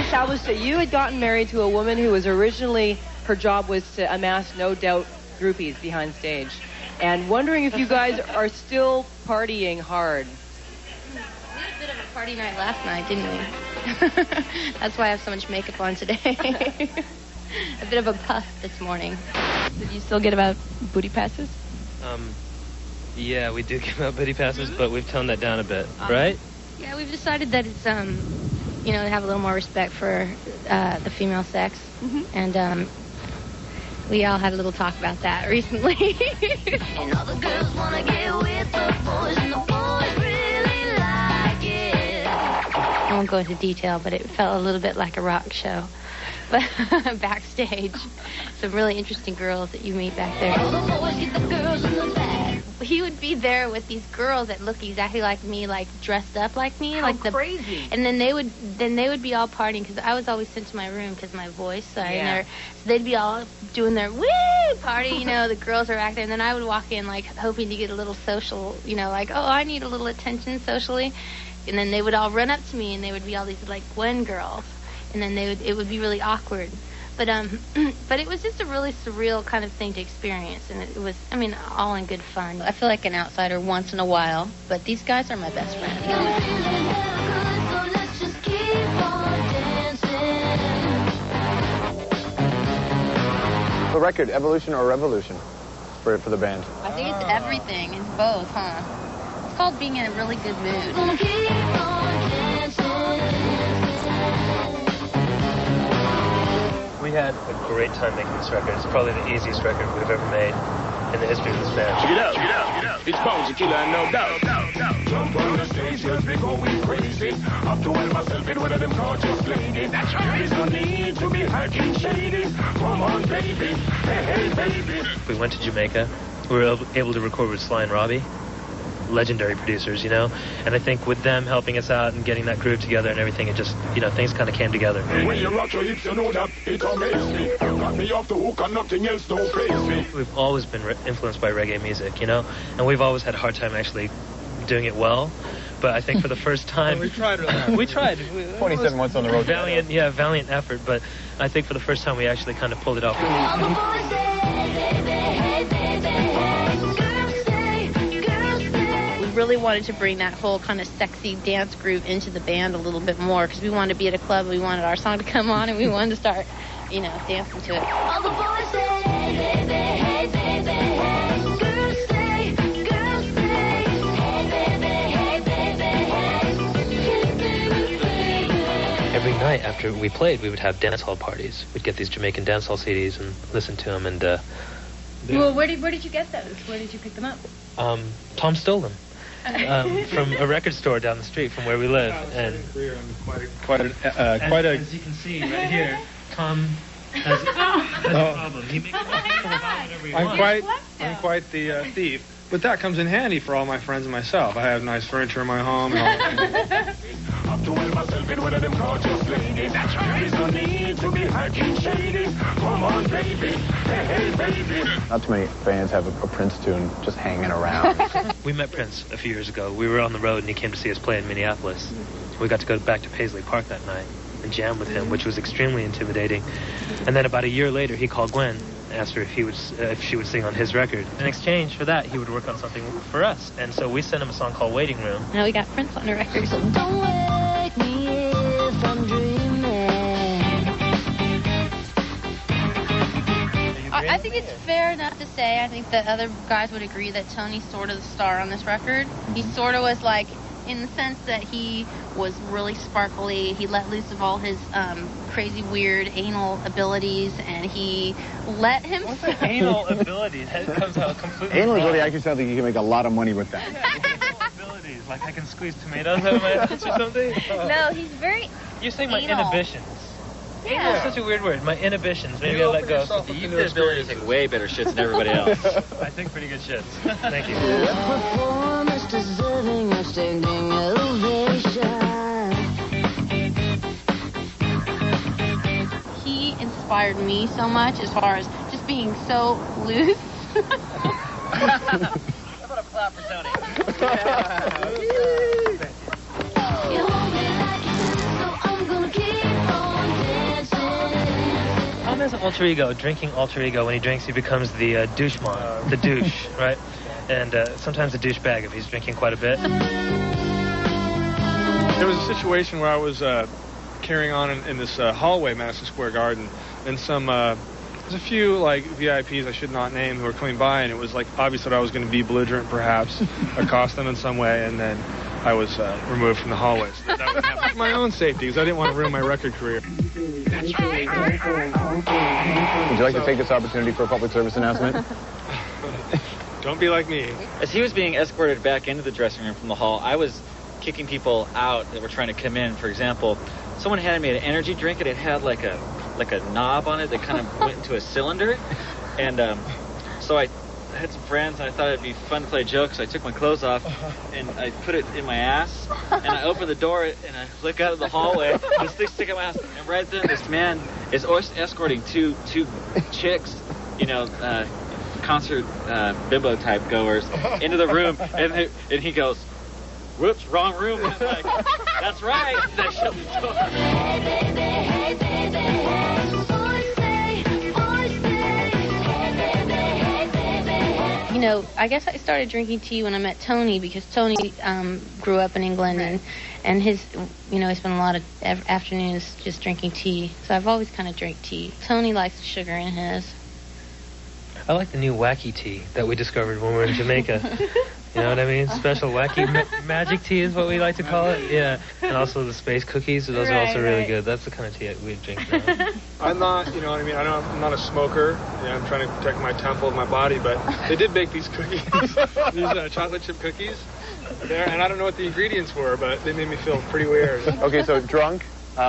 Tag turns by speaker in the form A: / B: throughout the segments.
A: Salvo, so you had gotten married to a woman who was originally, her job was to amass No Doubt groupies behind stage. And wondering if you guys are still partying hard.
B: We had a bit of a party night last night, didn't we? That's why I have so much makeup on today. A bit of a puff this morning. Did you still get about booty passes?
C: Yeah, we do give out booty passes, but we've toned that down a bit, right?
B: Yeah, we've decided that it's, you know, to have a little more respect for the female sex. Mm-hmm. And we all had a little talk about that recently. And all the girls want to get with the boys, and the boys really like it. I won't go into detail, but it felt a little bit like a rock show. But backstage, some really interesting girls that you meet back there. All the boys get the girls in the back. He would be there with these girls that look exactly like me, like dressed up like me.
A: How
B: like
A: crazy.
B: And then they would be all partying, because I was always sent to my room because my voice. So they'd be all doing their woo party, you know, the girls are acting. And then I would walk in like hoping to get a little social, you know, like, oh, I need a little attention socially. And then they would all run up to me, and they would be all these like Gwen girls. And then it would be really awkward. But it was just a really surreal kind of thing to experience. And it was, I mean, all in good fun. I feel like an outsider once in a while, but these guys are my best friends.
D: The record, evolution or revolution for the band?
B: I think it's everything. It's both, huh? It's called being in a really good mood.
C: We had a great time making this record. It's probably the easiest record we've ever made in the history of this band.
E: Check it out, check it out, check it out. It's Bones, Killer, No Doubt. Jump on the stage, yes, we going crazy. Up to well myself in one of them gorgeous ladies. That's right. There is no need to be hacking shady. Come on, baby. Hey, baby.
C: We went to Jamaica. We were able to record with Sly and Robbie. Legendary producers, you know, and I think with them helping us out and getting that groove together and everything, it just, you know, things kind of came together.
E: When you rock your hips, you know that it amazes me. Got me off the hook and nothing else don't face me.
C: We've always been influenced by reggae music, you know, and we've always had a hard time actually doing it well. But I think for the first time...
D: we tried.
C: 27
D: months on the road.
C: Valiant effort, but I think for the first time we actually kind of pulled it off.
B: Really wanted to bring that whole kind of sexy dance groove into the band a little bit more, because we wanted to be at a club, we wanted our song to come on, and we wanted to start, you know, dancing to it. All the boys say, hey, baby, hey, baby, hey. Girls say, hey, baby, hey, baby, hey.
C: Every night after we played, we would have dance hall parties. We'd get these Jamaican dance hall CDs and listen to them, and
B: well, where did you get those? Where did you pick them up?
C: Tom stole them. From a record store down the street from where we live, and as you can see right here, Tom has a problem. He makes whatever he wants.
F: I'm quite the thief, but that comes in handy for all my friends and myself. I have nice furniture in my home. And all
E: Up to well myself in one of them gorgeous ladies. That's right. There is no need to be hacking shady. Come on, baby. Hey, baby.
D: Not too many fans have a Prince tune just hanging around.
C: We met Prince a few years ago. We were on the road, and he came to see us play in Minneapolis. We got to go back to Paisley Park that night and jam with him, which was extremely intimidating. And then about a year later, he called Gwen, asked her if she would sing on his record. In exchange for that, he would work on something for us. And so we sent him a song called Waiting Room.
B: Now we got Prince on the record. So don't wake me if I'm dreaming. I think it's fair enough to say, I think that other guys would agree that Tony's sort of the star on this record. He sort of was like, in the sense that he was really sparkly. He let loose of all his crazy, weird anal abilities, and he let himself...
C: What's anal abilities? That comes out completely
D: Anal
C: wrong.
D: ability actually sounds like you can make a lot of money with that.
C: Anal abilities, like I can squeeze tomatoes out of my ass or something?
B: No, he's very
C: You're saying my
B: anal.
C: Inhibitions.
B: Yeah.
C: Anal is such a weird word. My inhibitions. Maybe I'll let go.
G: You've the ability to take way better shits than everybody else.
C: I think pretty good shits. Thank you.
B: He inspired me so much as far as just being so loose.
C: How about a clap for Tony?
B: You hold me like you, so I'm gonna keep on
C: Jam is alter ego, drinking alter ego. When he drinks, he becomes the douche-mon, the douche, right? And sometimes a douchebag if he's drinking quite a bit.
F: There was a situation where I was carrying on in this hallway, Madison Square Garden, and there's a few like VIPs I should not name who were coming by, and it was like obvious that I was going to be belligerent, perhaps accost them in some way, and then I was removed from the hallway. So that would happen for my own safety, because I didn't want to ruin my record career.
D: Would you like to take this opportunity for a public service announcement?
F: Don't be like me.
G: As he was being escorted back into the dressing room from the hall, I was kicking people out that were trying to come in. For example, someone handed me an energy drink, and it had like a knob on it that kind of went into a cylinder. And so I had some friends, and I thought it'd be fun to play jokes. So I took my clothes off, and I put it in my ass, and I opened the door, and I look out of the hallway, and this thing sticking out my ass, and right then this man is escorting two chicks, concert bimbo type goers into the room, and he goes, "Whoops, wrong room." And I'm like, "That's right." And I shut the door.
B: I guess I started drinking tea when I met Tony, because Tony grew up in England, and his, he spent a lot of afternoons just drinking tea. So I've always kind of drank tea. Tony likes the sugar in his.
C: I like the new wacky tea that we discovered when we were in Jamaica. You know what I mean? Special wacky magic tea is what we like to call it. Yeah. And also the space cookies. Those are also really good. That's the kind of tea we drink now.
F: I'm not, you know what I mean? I'm not a smoker. I'm trying to protect my temple of my body, but they did bake these cookies, these chocolate chip cookies there, and I don't know what the ingredients were, but they made me feel pretty weird.
D: Okay, so drunk,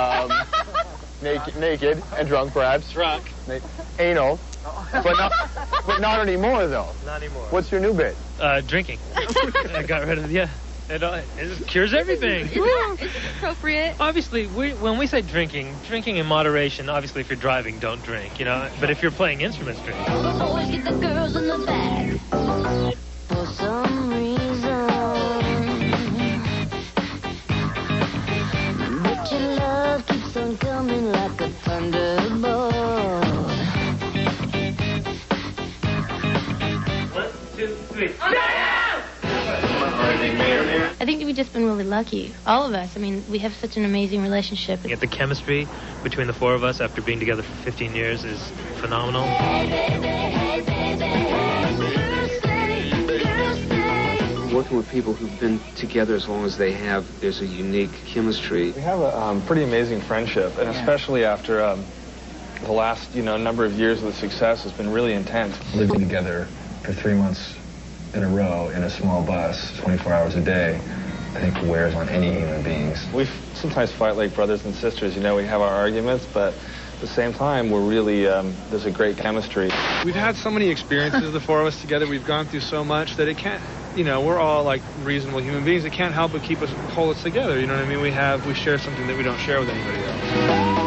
D: naked and drunk, perhaps.
G: Drunk.
D: Anal. But not anymore, though.
C: Not anymore.
D: What's your new bit?
C: Drinking. I got rid of it cures everything.
B: Is it appropriate?
C: Obviously, when we say drinking in moderation. Obviously, if you're driving, don't drink, But if you're playing instruments, drink.
H: All the boys get the girls in the back. For some reason. But your love keeps on coming like a thunderbolt.
C: 1, 2, 3.
B: I think we've just been really lucky, all of us. I mean, we have such an amazing relationship.
C: The chemistry between the four of us after being together for 15 years is phenomenal.
I: Working with people who've been together as long as they have, there's a unique chemistry.
F: We have a pretty amazing friendship, and especially after the last, number of years of the success has been really intense.
J: Living together for 3 months in a row in a small bus, 24 hours a day, I think wears on any human beings.
F: We sometimes fight like brothers and sisters. We have our arguments, but at the same time, we're really, there's a great chemistry. We've had so many experiences, the four of us together. We've gone through so much that it can't, we're all like reasonable human beings. It can't help but hold us together. You know what I mean? We share something that we don't share with anybody else.